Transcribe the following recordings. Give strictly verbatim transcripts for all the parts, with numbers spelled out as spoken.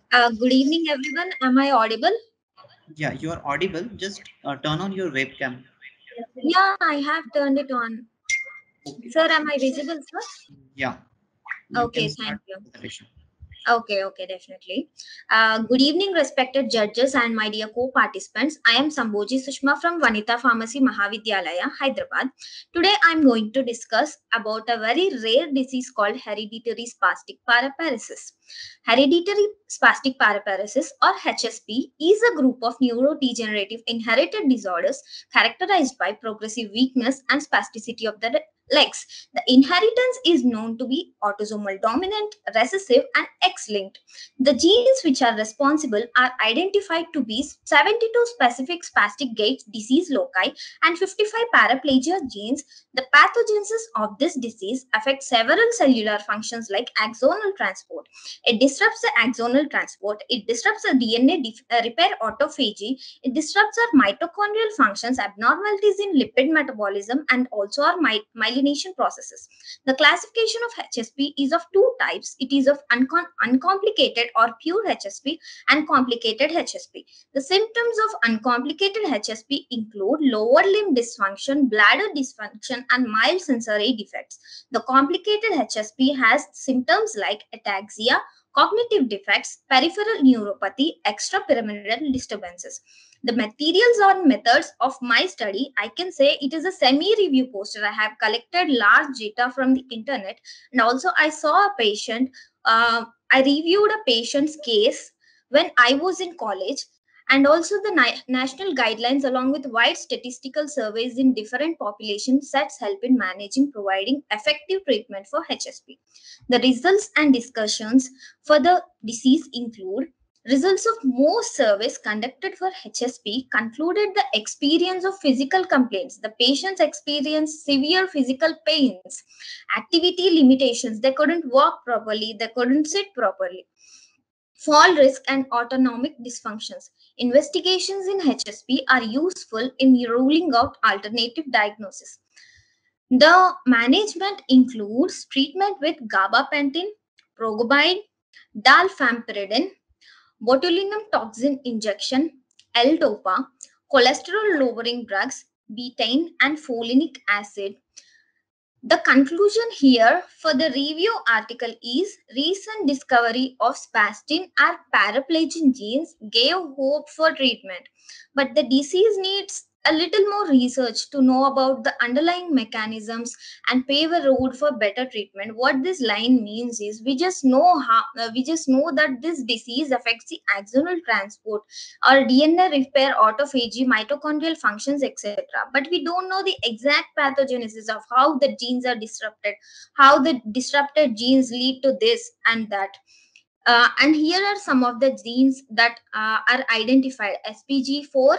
Uh, good evening, everyone. Am I audible? Yeah, you are audible. Just uh, turn on your webcam. Yeah, I have turned it on. Okay. Sir, am I visible, sir? Yeah, you can Okay, start thank you. the presentation. Okay, okay, definitely. Uh, good evening, respected judges and my dear co-participants. I am Samboji Sushma from Vanita Pharmacy Mahavidyalaya, Hyderabad. Today, I am going to discuss about a very rare disease called hereditary spastic paraparesis. Hereditary spastic paraparesis, or H S P, is a group of neurodegenerative inherited disorders characterized by progressive weakness and spasticity of the legs. The inheritance is known to be autosomal dominant, recessive, and X linked. The genes which are responsible are identified to be seventy-two specific spastic gait disease loci and fifty-five paraplegia genes. The pathogenesis of this disease affects several cellular functions like axonal transport. It disrupts the axonal transport, it disrupts the D N A dif- uh, repair autophagy, it disrupts our mitochondrial functions, abnormalities in lipid metabolism, and also our my- myelination processes. The classification of H S P is of two types. It is of uncom- uncomplicated or pure H S P and complicated H S P. The symptoms of uncomplicated H S P include lower limb dysfunction, bladder dysfunction, and mild sensory defects. The complicated H S P has symptoms like ataxia, cognitive defects, peripheral neuropathy, extrapyramidal disturbances. The materials or methods of my study, I can say it is a semi-review poster. I have collected large data from the internet, and also I saw a patient. Uh, I reviewed a patient's case when I was in college, and also the ni- national guidelines along with wide statistical surveys in different population sets help in managing providing effective treatment for H S P. The results and discussions for the disease include results of most surveys conducted for H S P concluded the experience of physical complaints. The patients experienced severe physical pains, activity limitations, they couldn't walk properly, they couldn't sit properly, fall risk, and autonomic dysfunctions. Investigations in H S P are useful in ruling out alternative diagnosis. The management includes treatment with gabapentin, progabine, dalfampridine, botulinum toxin injection, L-DOPA, cholesterol lowering drugs, betaine, and folinic acid. The conclusion here for the review article is recent discovery of spastin or paraplegic genes gave hope for treatment, but the disease needs a little more research to know about the underlying mechanisms and pave a road for better treatment. What this line means is we just know how uh, we just know that this disease affects the axonal transport or D N A repair, autophagy, mitochondrial functions, et cetera. But we don't know the exact pathogenesis of how the genes are disrupted, how the disrupted genes lead to this and that. Uh, and here are some of the genes that uh, are identified: S P G four,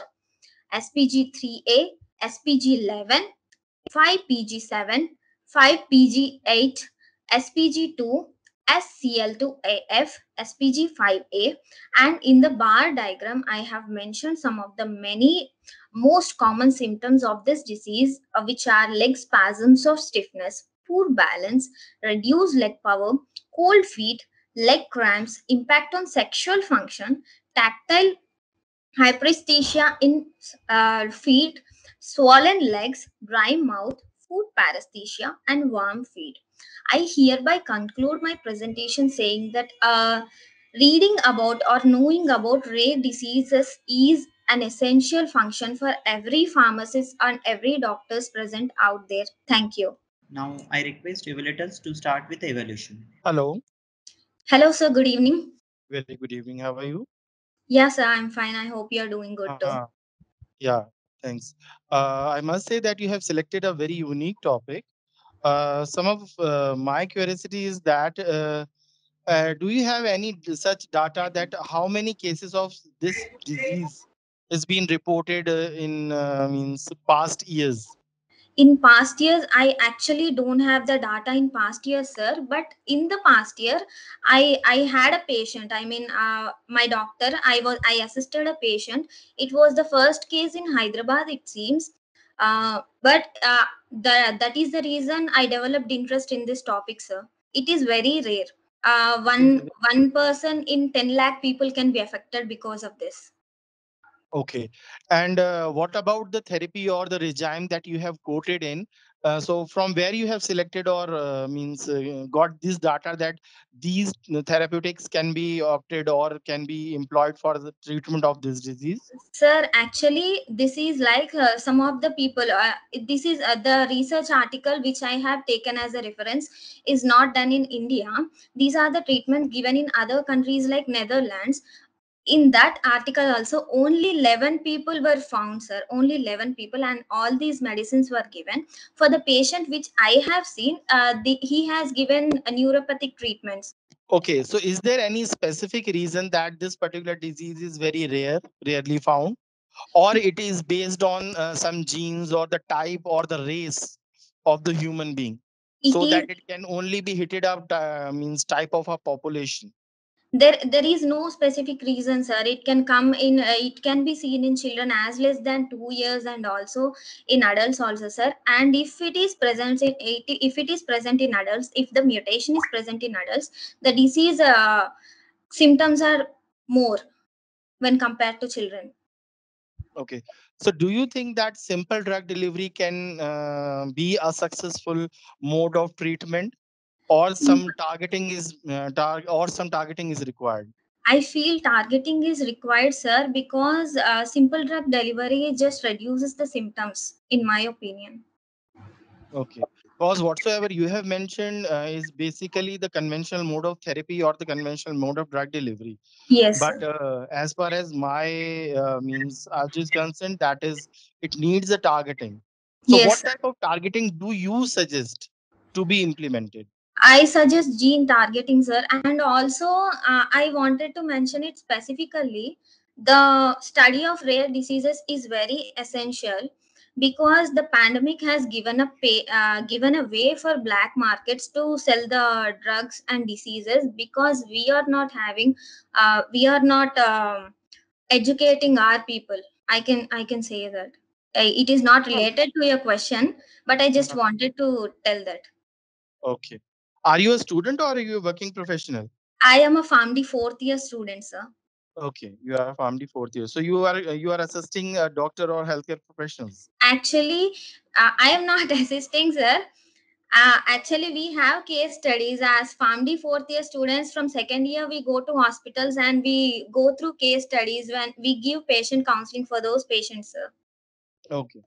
S P G three A, S P G eleven, five P G seven, five P G eight, S P G two, S C L two A F, S P G five A. And in the bar diagram, I have mentioned some of the many most common symptoms of this disease, uh, which are leg spasms or stiffness, poor balance, reduced leg power, cold feet, leg cramps, impact on sexual function, tactile hyperesthesia in uh, feet, swollen legs, dry mouth, food paresthesia, and warm feet. I hereby conclude my presentation saying that uh, reading about or knowing about rare diseases is an essential function for every pharmacist and every doctors present out there. Thank you. Now, I request evaluators to start with the evaluation. Hello, Hello, sir. Good evening. very good evening. How are you? Yes, sir. I'm fine. I hope you're doing good too. Uh, yeah, thanks. Uh, I must say that you have selected a very unique topic. Uh, some of uh, my curiosity is that uh, uh, do you have any d- such data that how many cases of this disease has been reported uh, in uh, means past years? In past years, I actually don't have the data in past years, sir, but in the past year, i i had a patient. I mean, uh, my doctor, i was I assisted a patient. It was the first case in Hyderabad, it seems. Uh, but uh, the, that is the reason I developed interest in this topic, sir. It is very rare. Uh, one one person in ten lakh people can be affected because of this. Okay. And uh, what about the therapy or the regime that you have quoted in? Uh, so from where you have selected or uh, means uh, got this data that these therapeutics can be opted or can be employed for the treatment of this disease? Sir, actually, this is like uh, some of the people. Uh, this is uh, the research article which I have taken as a reference is not done in India. These are the treatments given in other countries like Netherlands. In that article also only eleven people were found, sir. Only eleven people, and all these medicines were given for the patient which I have seen. Uh, the, he has given a neuropathic treatments. Okay. So is there any specific reason that this particular disease is very rare, rarely found? Or it is based on uh, some genes or the type or the race of the human being, It so is that it can only be hitted up uh, means type of a population? there there is no specific reason, sir. It can come in, uh, it can be seen in children as less than two years and also in adults also, sir. And if it is present in eighty, if it is present in adults, if the mutation is present in adults, the disease uh, symptoms are more when compared to children. Okay. So do you think that simple drug delivery can uh, be a successful mode of treatment, or some targeting is uh, tar- or some targeting is required? I feel targeting is required, sir, because uh, simple drug delivery just reduces the symptoms, in my opinion. Okay. Because whatsoever you have mentioned uh, is basically the conventional mode of therapy or the conventional mode of drug delivery. Yes, But sir. uh, as far as my uh, means Arj is concerned, that is, it needs a targeting. So, Yes, what sir. type of targeting do you suggest to be implemented? I suggest gene targeting, sir. And also, uh, I wanted to mention it specifically. The study of rare diseases is very essential because the pandemic has given a pay, uh, given a way for black markets to sell the drugs and diseases, because we are not having, uh, we are not um, educating our people. I can I can say that. Uh, it is not related to your question, but I just Uh-huh. wanted to tell that. Okay. Are you a student or are you a working professional? I am a PharmD fourth year student, sir. Okay, you are a PharmD fourth year. So you are uh, you are assisting a doctor or healthcare professionals. Actually, uh, I am not assisting, sir. Uh, actually, we have case studies as PharmD fourth year students. From second year, we go to hospitals and we go through case studies when we give patient counseling for those patients, sir. Okay.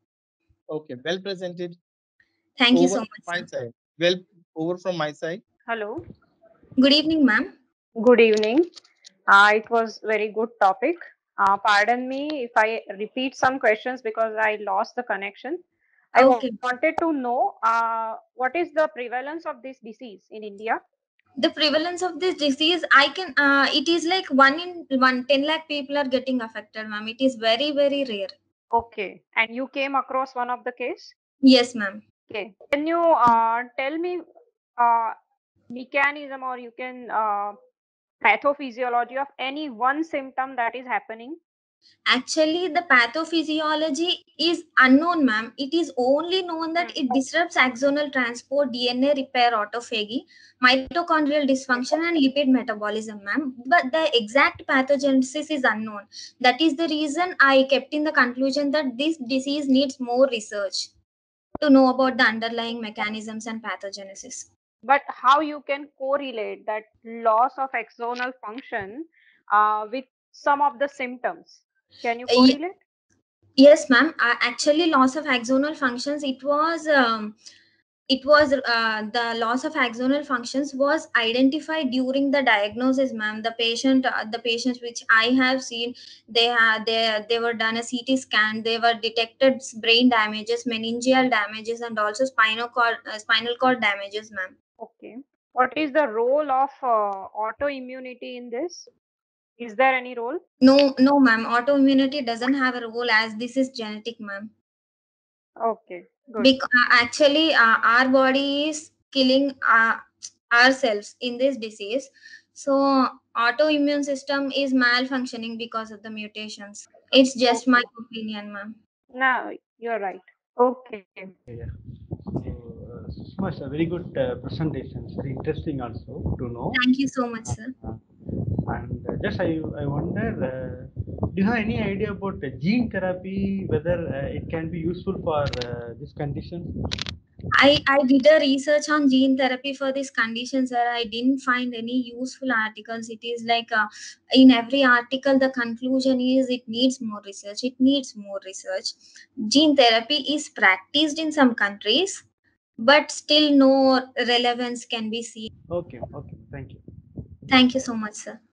Okay. Well presented. Thank you Over so from much, my sir. side. Well, over from my side. Hello, Good evening, ma'am. good evening. Uh, it was very good topic. Uh, pardon me if I repeat some questions because I lost the connection. I wa- Okay. wanted to know uh, what is the prevalence of this disease in India? The prevalence of this disease, I can, uh, it is like one in one, ten lakh people are getting affected, ma'am. It is very, very rare. Okay, and you came across one of the case. Yes, ma'am. Okay, can you uh, tell me uh, mechanism or you can uh, pathophysiology of any one symptom that is happening? Actually, the pathophysiology is unknown, ma'am. It is only known that Hmm. it disrupts axonal transport, D N A repair, autophagy, mitochondrial dysfunction, and lipid metabolism, ma'am. But the exact pathogenesis is unknown. That is the reason I kept in the conclusion that this disease needs more research to know about the underlying mechanisms and pathogenesis. But how you can correlate that loss of axonal function uh, with some of the symptoms? Can you Uh, ye- correlate? yes, ma'am. Uh, actually, loss of axonal functions. It was. Um, it was uh, the loss of axonal functions was identified during the diagnosis, ma'am. The patient uh, the patients which I have seen, they had they they were done a CT scan. They were detected brain damages, meningeal damages, and also spinal cord uh, spinal cord damages, ma'am. Okay. What is the role of uh, autoimmunity in this? Is there any role? No, no, ma'am. Autoimmunity doesn't have a role as this is genetic, ma'am. Okay, good. Because actually, uh, our body is killing uh, ourselves in this disease. So autoimmune system is malfunctioning because of the mutations. It's just my Okay. opinion, ma'am. No, you're right. Okay. Yeah. So, uh, Sushma, it's a very good uh, presentation. It's very interesting also to know. Thank you so much, Uh, sir. uh, and uh, just I, I wonder, uh, do you have any idea about uh, gene therapy, whether uh, it can be useful for uh, this condition? I, I did a research on gene therapy for this condition, sir. I didn't find any useful articles. It is like uh, in every article, the conclusion is it needs more research. It needs more research. Gene therapy is practiced in some countries, but still no relevance can be seen. Okay, okay, thank you. Thank you so much, sir.